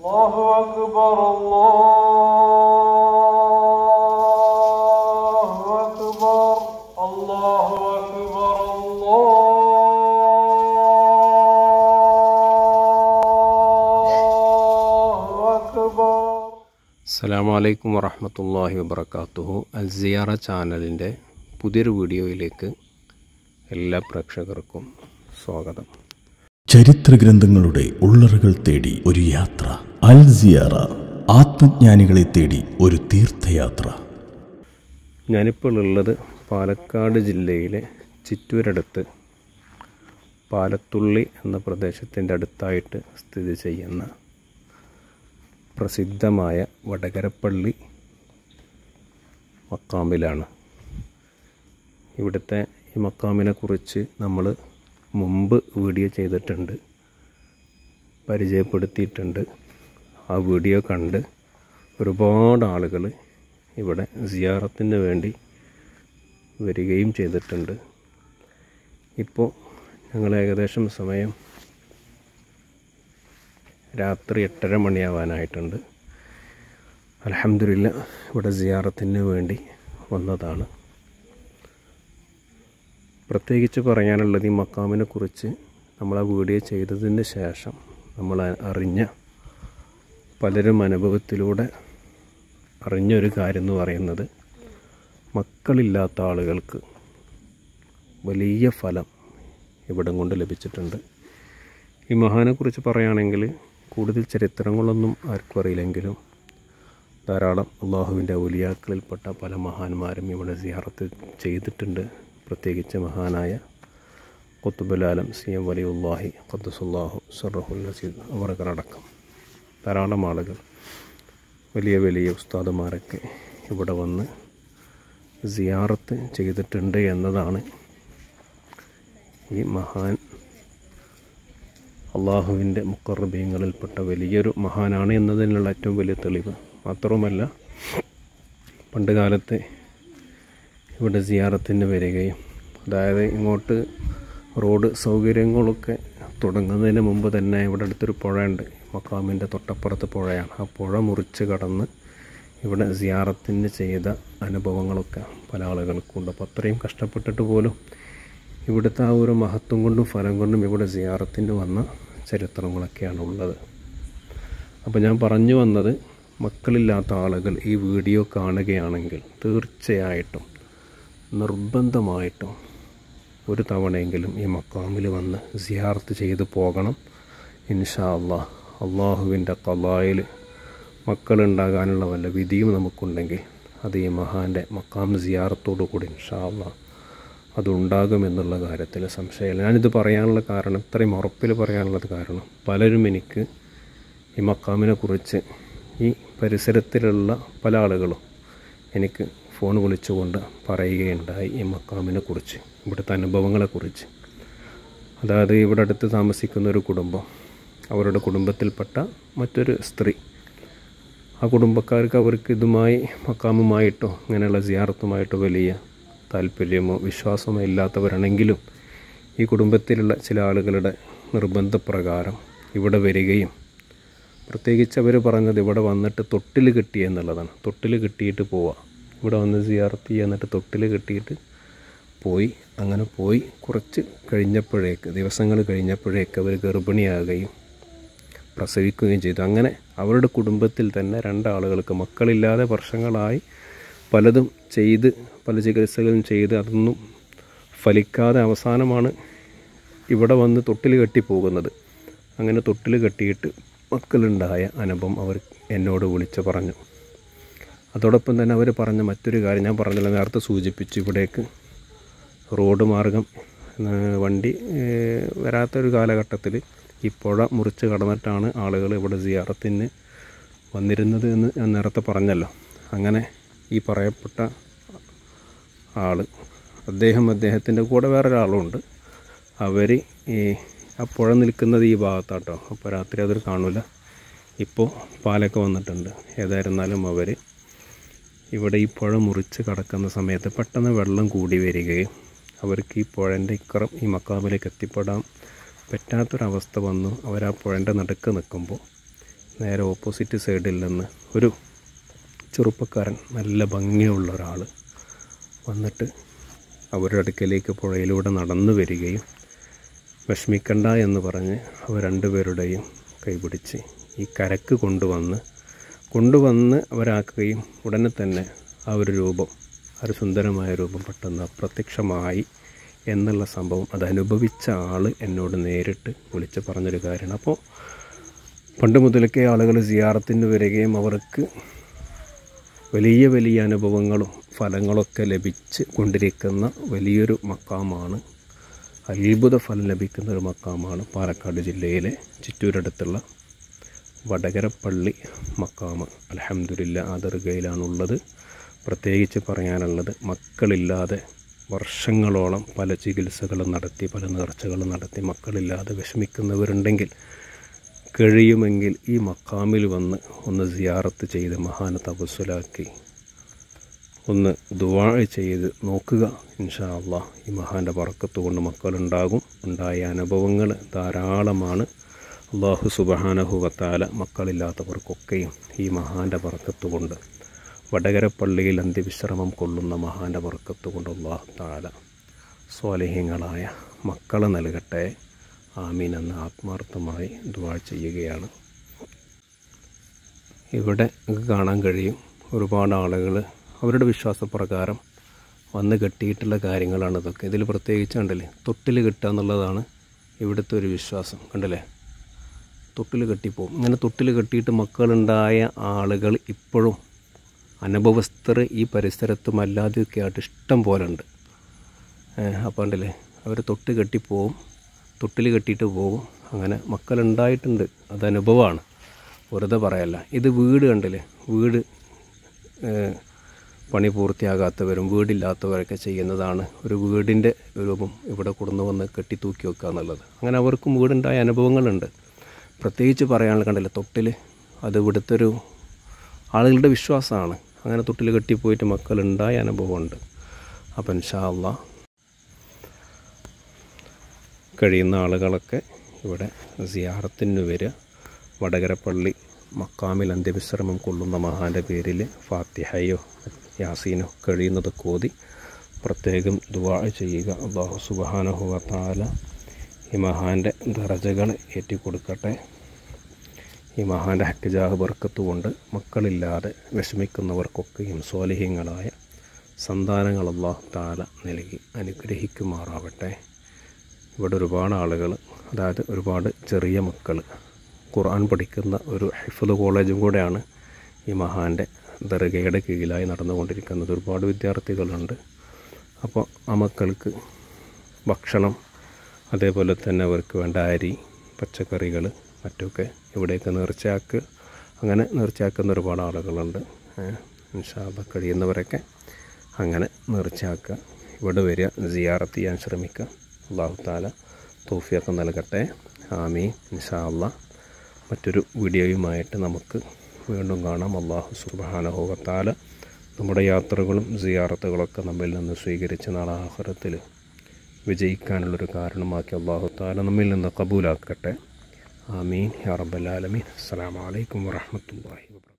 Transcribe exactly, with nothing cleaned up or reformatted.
الله أكبر الله أكبر الله أكبر الله أكبر. അസ്സലാമു അലൈക്കും വറഹ്മത്തുള്ളാഹി വബറകാതുഹു. അൽ സിയാറ ചാനലിൻ്റെ പുതിയൊരു വീഡിയോയിലേക്ക് എല്ലാ പ്രേക്ഷകർക്കും സ്വാഗതം. ചരിത്ര ഗ്രന്ഥങ്ങളുടെ ഉള്ളറകൾ തേടി ഒരു യാത്ര. അൽ സിയാറ, ആത്മജ്ഞാനികളെ തേടി ഒരു തീർത്ഥയാത്ര. ഞാനിപ്പോൾ ഉള്ളത് പാലക്കാട് ജില്ലയിലെ ചിറ്റൂരടുത്ത് പാലത്തുള്ളി എന്ന പ്രദേശത്തിൻ്റെ അടുത്തായിട്ട് സ്ഥിതി ചെയ്യുന്ന പ്രസിദ്ധമായ വടകരപ്പള്ളി മക്കാമിലാണ്. ഇവിടുത്തെ ഈ മക്കാമിനെ കുറിച്ച് നമ്മൾ മുമ്പ് വീഡിയോ ചെയ്തിട്ടുണ്ട്, പരിചയപ്പെടുത്തിയിട്ടുണ്ട്. ആ വീഡിയോ കണ്ട് ഒരുപാട് ആളുകൾ ഇവിടെ സിയാറത്തിന് വേണ്ടി വരികയും ചെയ്തിട്ടുണ്ട്. ഇപ്പോൾ ഞങ്ങൾ ഏകദേശം സമയം രാത്രി എട്ടര മണിയാവാനായിട്ടുണ്ട്. അൽഹംദുലില്ലാ ഇവിടെ സിയാറത്തിന് വേണ്ടി വന്നതാണ്. പ്രത്യേകിച്ച് പറയാനുള്ളത്, ഈ മക്കാമിനെ കുറിച്ച് നമ്മൾ ആ വീഡിയോ ചെയ്തതിന് ശേഷം നമ്മൾ അറിഞ്ഞ പലരും അനുഭവത്തിലൂടെ അറിഞ്ഞൊരു കാര്യം എന്ന് പറയുന്നത്, മക്കളില്ലാത്ത ആളുകൾക്ക് വലിയ ഫലം ഇവിടം കൊണ്ട് ലഭിച്ചിട്ടുണ്ട്. ഈ മഹാനെക്കുറിച്ച് പറയുകയാണെങ്കിൽ കൂടുതൽ ചരിത്രങ്ങളൊന്നും ആർക്കും അറിയില്ലെങ്കിലും ധാരാളം അള്ളാഹുവിൻ്റെ ഔലിയാക്കളിൽപ്പെട്ട പല മഹാന്മാരും ഇവിടെ സിയാറത്ത് ചെയ്തിട്ടുണ്ട്. പ്രത്യേകിച്ച് മഹാനായ ഖുത്ബുൽ ആലം സി എം വലിയുല്ലാഹി ഖദ്ദസുല്ലാഹു സിർറഹുൽ അസീസ് അവർക്കടക്കം ധാരാളം ആളുകൾ, വലിയ വലിയ ഉസ്താദുമാരൊക്കെ ഇവിടെ വന്ന് സിയാറത്ത് ചെയ്തിട്ടുണ്ട് എന്നതാണ് ഈ മഹാൻ അള്ളാഹുവിൻ്റെ മുഖർബീങ്ങളിൽപ്പെട്ട വലിയൊരു മഹാനാണ് എന്നതിനുള്ള ഏറ്റവും വലിയ തെളിവ്. മാത്രവുമല്ല, പണ്ട് കാലത്ത് ഇവിടെ സിയാറത്തിന് വരികയും, അതായത് ഇങ്ങോട്ട് റോഡ് സൗകര്യങ്ങളൊക്കെ തുടങ്ങുന്നതിന് മുമ്പ് തന്നെ ഇവിടെ അടുത്തൊരു പുഴയുണ്ട്, മക്കാമിൻ്റെ തൊട്ടപ്പുറത്ത് പുഴയാണ്. ആ പുഴ മുറിച്ച് കടന്ന് ഇവിടെ സിയാറത്തിന് ചെയ്ത അനുഭവങ്ങളൊക്കെ പല ആളുകൾക്കുണ്ട്. അപ്പോൾ അത്രയും കഷ്ടപ്പെട്ടിട്ട് പോലും ഇവിടുത്തെ ആ ഒരു മഹത്വം കൊണ്ടും ഫലം കൊണ്ടും ഇവിടെ സിയാറത്തിന് വന്ന ചരിത്രങ്ങളൊക്കെയാണ് ഉള്ളത്. അപ്പോൾ ഞാൻ പറഞ്ഞു വന്നത്, മക്കളില്ലാത്ത ആളുകൾ ഈ വീഡിയോ കാണുകയാണെങ്കിൽ തീർച്ചയായിട്ടും നിർബന്ധമായിട്ടും ഒരു തവണയെങ്കിലും ഈ മക്കാമിൽ വന്ന് സിയാറത്ത് ചെയ്ത് പോകണം. ഇൻഷാ അല്ലാഹ് അള്ളാഹുവിൻ്റെ ഖളായിൽ മക്കളുണ്ടാകാനുള്ള വല്ല വിധിയും നമുക്കുണ്ടെങ്കിൽ അത് ഈ മഹാൻ്റെ മക്കാം സിയാറത്തോടു കൂടി ഇൻഷാ അല്ലാഹ് അതുണ്ടാകുമെന്നുള്ള കാര്യത്തിൽ സംശയമില്ല. ഞാനിത് പറയാനുള്ള കാരണം, ഇത്രയും ഉറപ്പിൽ പറയാനുള്ളത് കാരണം, പലരും എനിക്ക് ഈ മക്കാമിനെ കുറിച്ച്, ഈ പരിസരത്തിലുള്ള പല ആളുകളും എനിക്ക് ഫോൺ വിളിച്ചുകൊണ്ട് പറയുകയുണ്ടായി ഈ മക്കാമിനെ കുറിച്ച്, ഇവിടുത്തെ അനുഭവങ്ങളെക്കുറിച്ച്. അതായത് ഇവിടെ അടുത്ത് താമസിക്കുന്ന ഒരു കുടുംബം, അവരുടെ കുടുംബത്തിൽപ്പെട്ട മറ്റൊരു സ്ത്രീ, ആ കുടുംബക്കാർക്ക് അവർക്ക് ഇതുമായി മക്കാമുമായിട്ടോ ഇങ്ങനെയുള്ള സിയാറത്തുമായിട്ടോ വലിയ താല്പര്യമോ വിശ്വാസമോ ഇല്ലാത്തവരാണെങ്കിലും ഈ കുടുംബത്തിലുള്ള ചില ആളുകളുടെ നിർബന്ധപ്രകാരം ഇവിടെ വരികയും, പ്രത്യേകിച്ച് അവർ പറഞ്ഞത് ഇവിടെ വന്നിട്ട് തൊട്ടിൽ കെട്ടിയ എന്നുള്ളതാണ്. തൊട്ടിൽ കെട്ടിയിട്ട് പോവുക, ഇവിടെ വന്ന് സിയാറത്ത് ചെയ്യുക, എന്നിട്ട് തൊട്ടിൽ കെട്ടിയിട്ട് പോയി. അങ്ങനെ പോയി കുറച്ച് കഴിഞ്ഞപ്പോഴേക്ക്, ദിവസങ്ങൾ കഴിഞ്ഞപ്പോഴേക്ക് അവർ ഗർഭിണിയാകുകയും പ്രസവിക്കുകയും ചെയ്തു. അങ്ങനെ അവരുടെ കുടുംബത്തിൽ തന്നെ രണ്ടാളുകൾക്ക് മക്കളില്ലാതെ വർഷങ്ങളായി പലതും ചെയ്ത്, പല ചികിത്സകളും ചെയ്ത് അതൊന്നും ഫലിക്കാതെ അവസാനമാണ് ഇവിടെ വന്ന് തൊട്ടിൽ കെട്ടി പോകുന്നത്. അങ്ങനെ തൊട്ടിൽ കെട്ടിയിട്ട് മക്കളുണ്ടായ അനുഭവം അവർ എന്നോട് വിളിച്ച് പറഞ്ഞു. അതോടൊപ്പം തന്നെ അവർ പറഞ്ഞ മറ്റൊരു കാര്യം ഞാൻ പറഞ്ഞില്ല, നേരത്തെ സൂചിപ്പിച്ചു, ഇവിടേക്ക് റോഡ് മാർഗം വണ്ടി വരാത്തൊരു കാലഘട്ടത്തിൽ ഈ പുഴ മുറിച്ച് കടന്നിട്ടാണ് ആളുകൾ ഇവിടെ സിയാറത്തിന് വന്നിരുന്നത് എന്ന് ഞാൻ നേരത്തെ പറഞ്ഞല്ലോ. അങ്ങനെ ഈ പറയപ്പെട്ട ആൾ, അദ്ദേഹം അദ്ദേഹത്തിൻ്റെ കൂടെ വേറൊരാളുണ്ട്, അവർ ഈ ആ പുഴ നിൽക്കുന്നത് ഈ ഭാഗത്താട്ടോ. അപ്പോൾ രാത്രി അതൊരു കാണില്ല. ഇപ്പോൾ പാലൊക്കെ വന്നിട്ടുണ്ട്. ഏതായിരുന്നാലും അവർ ഇവിടെ ഈ പുഴ മുറിച്ച് കടക്കുന്ന സമയത്ത് പെട്ടെന്ന് വെള്ളം കൂടി വരികയും അവർക്ക് ഈ പുഴൻ്റെ ഇക്കറം ഈ മക്കാമിലേക്ക് എത്തിപ്പെടാൻ പറ്റാത്തൊരവസ്ഥ വന്നു. അവർ ആ പുഴൻ്റെ നടുക്ക് നിൽക്കുമ്പോൾ നേരെ ഓപ്പോസിറ്റ് സൈഡിൽ നിന്ന് ഒരു ചെറുപ്പക്കാരൻ നല്ല ഭംഗിയുള്ള ഒരാൾ വന്നിട്ട് അവരുടെ അടുക്കലേക്ക് പുഴയിലൂടെ നടന്നു വരികയും വിഷമിക്കണ്ട എന്ന് പറഞ്ഞ് അവർ രണ്ടുപേരുടെയും കൈപിടിച്ച് ഈ കരക്ക് കൊണ്ടുവന്ന് കൊണ്ടുവന്ന് അവരാക്കുകയും ഉടനെ തന്നെ ആ ഒരു രൂപം ആ ഒരു സുന്ദരമായ രൂപം പെട്ടെന്ന് അപ്രത്യക്ഷമായി എന്നുള്ള സംഭവം അത് അനുഭവിച്ച ആൾ എന്നോട് നേരിട്ട് വിളിച്ച് പറഞ്ഞൊരു കാര്യമാണ്. അപ്പോൾ പണ്ട് മുതലൊക്കെ ആളുകൾ സിയാറത്തിന് വരികയും അവർക്ക് വലിയ വലിയ അനുഭവങ്ങളും ഫലങ്ങളൊക്കെ ലഭിച്ച് കൊണ്ടിരിക്കുന്ന വലിയൊരു മക്കാമാണ്, അത്ഭുത ഫലം ലഭിക്കുന്ന ഒരു മക്കാമാണ് പാലക്കാട് ജില്ലയിലെ ചിറ്റൂരടുത്തുള്ള വടകരപ്പള്ളി മക്കാമ്. അൽഹംദുലില്ലാ ആ ദർഗയിലാണുള്ളത്. പ്രത്യേകിച്ച് പറയാനുള്ളത്, മക്കളില്ലാതെ വർഷങ്ങളോളം പല ചികിത്സകളും നടത്തി പല നേർച്ചകളും നടത്തി മക്കളില്ലാതെ വിഷമിക്കുന്നവരുണ്ടെങ്കിൽ കഴിയുമെങ്കിൽ ഈ മക്കാമിൽ വന്ന് ഒന്ന് സിയാറത്ത് ചെയ്ത് മഹാനെ തവസ്സുലാക്കി ഒന്ന് ദുആ ചെയ്ത് നോക്കുക. ഇൻഷാ അല്ലാഹ് ഈ മഹാൻ്റെ ബർക്കത്ത് കൊണ്ട് മക്കളുണ്ടാകും. ഉണ്ടായ അനുഭവങ്ങൾ ധാരാളമാണ്. അല്ലാഹു സുബ്ഹാനഹു വ തആല മക്കളില്ലാത്തവർക്കൊക്കെയും ഈ മഹാൻ്റെ ബർക്കത്ത് കൊണ്ട്, വടകര പള്ളിയിൽ അന്ത്യവിശ്രമം കൊള്ളുന്ന മഹാൻ്റെ ബർക്കത്ത് കൊണ്ട് അല്ലാഹു തആല സ്വാലിഹീങ്ങളായ മക്കളെ നൽകട്ടെ. ആമീൻ എന്ന് ആത്മാർത്ഥമായി ദുആ ചെയ്യുകയാണ്. ഇവിടെ കാണാൻ കഴിയും ഒരുപാട് ആളുകൾ അവരുടെ വിശ്വാസപ്രകാരം വന്ന് കെട്ടിയിട്ടുള്ള കാര്യങ്ങളാണ് ഇതൊക്കെ. ഇതിൽ പ്രത്യേകിച്ച് കണ്ടില്ലേ, തൊട്ടിൽ കെട്ടുക എന്നുള്ളതാണ് ഇവിടുത്തെ ഒരു വിശ്വാസം. കണ്ടില്ലേ, തൊട്ടിൽ കെട്ടിപ്പോവും. ഇങ്ങനെ തൊട്ടിൽ കെട്ടിയിട്ട് മക്കളുണ്ടായ ആളുകൾ ഇപ്പോഴും അനുഭവസ്ഥർ ഈ പരിസരത്തും അല്ലാതെയൊക്കെ ആയിട്ട് ഇഷ്ടം പോലെ ഉണ്ട്. അപ്പോൾ കണ്ടില്ലേ, അവർ തൊട്ട് കെട്ടിപ്പോവും, തൊട്ടിൽ കെട്ടിയിട്ട് പോകും. അങ്ങനെ മക്കളുണ്ടായിട്ടുണ്ട്, അത് അനുഭവമാണ്, വെറുതെ പറയല്ല. ഇത് വീട് കണ്ടില്ലേ, വീട് പണി പൂർത്തിയാകാത്തവരും വീടില്ലാത്തവരൊക്കെ ചെയ്യുന്നതാണ്. ഒരു വീടിൻ്റെ രൂപം ഇവിടെ കൊണ്ടു വന്ന് കെട്ടി തൂക്കി വെക്കുക എന്നുള്ളത്. അങ്ങനെ അവർക്കും വീടുണ്ടായ അനുഭവങ്ങളുണ്ട്. പ്രത്യേകിച്ച് പറയാനുള്ള കണ്ടില്ല തൊട്ടിൽ, അത് ഇവിടുത്തെ ഒരു ആളുകളുടെ വിശ്വാസമാണ്. അങ്ങനെ തൊട്ടിൽ കെട്ടിപ്പോയിട്ട് മക്കളുണ്ടായ അനുഭവമുണ്ട്. അപ്പം ഇൻഷാ അല്ലാഹ് കഴിയുന്ന ആളുകളൊക്കെ ഇവിടെ സിയാറത്തിന് വരിക. വടകരപ്പള്ളി മക്കാമിൽ അന്ത്യവിശ്രമം കൊള്ളുന്ന മഹാൻ്റെ പേരിൽ ഫാത്തിഹയോ യാസീനോ കഴിയുന്നത് കോതി പ്രത്യേകം ദുആ ചെയ്യുക. അല്ലാഹു സുബ്ഹാനഹു വ തആല ഈ മഹാൻ്റെ ദറജകൾ ഏറ്റിക്കൊടുക്കട്ടെ. ഈ മഹാൻ്റെ ഹക്ക് ബർക്കത്ത് കൊണ്ട് മക്കളില്ലാതെ വിഷമിക്കുന്നവർക്കൊക്കെയും സ്വാലിഹീങ്ങളായ സന്താനങ്ങൾ അല്ലാഹു തആല നൽകി അനുഗ്രഹിക്കുമാറാവട്ടെ. ഇവിടെ ഒരുപാട് ആളുകൾ, അതായത് ഒരുപാട് ചെറിയ മക്കൾ ഖുർആൻ പഠിക്കുന്ന ഒരു ഹിഫ്ള് കോളേജും കൂടെയാണ് ഈ മഹാൻ്റെ ദർഗയുടെ കീഴിലായി നടന്നുകൊണ്ടിരിക്കുന്നത്. ഒരുപാട് വിദ്യാർത്ഥികളുണ്ട്. അപ്പോൾ ആ മക്കൾക്ക് ഭക്ഷണം, അതേപോലെ തന്നെ അവർക്ക് വേണ്ട അരി, പച്ചക്കറികൾ മറ്റൊക്കെ ഇവിടേക്ക് നേർച്ചയാക്കുക. അങ്ങനെ നേർച്ചയാക്കുന്ന ഒരുപാട് ആളുകളുണ്ട്. ഇൻഷാ അല്ലാഹ് കഴിയുന്നവരൊക്കെ അങ്ങനെ നേർച്ചയാക്കുക. ഇവിടെ വരിക, സിയാറത്ത് ചെയ്യാൻ ശ്രമിക്കുക. അല്ലാഹു തആല തൗഫീഖ് നൽകട്ടെ. ആമീൻ. ഇൻഷാ അല്ലാഹ് മറ്റൊരു വീഡിയോയുമായിട്ട് നമുക്ക് വീണ്ടും കാണാം. അല്ലാഹു സുബ്ഹാനഹു വ തആല നമ്മുടെ യാത്രകളും സിയാറത്തുകളൊക്കെ നമ്മിൽ നിന്ന് സ്വീകരിച്ച് നാളെ ആഖിറത്തിൽ വിജയിക്കാനുള്ളൊരു കാരണമാക്കി അല്ലാഹു തആല നമ്മിൽ നിന്ന് ഖബൂലാക്കട്ടെ. ആമീൻ യാ റബ്ബൽ ആലമീൻ. അസ്സലാമു അലൈക്കും വറഹ്മത്തുള്ളാഹി വബറകാതുഹു.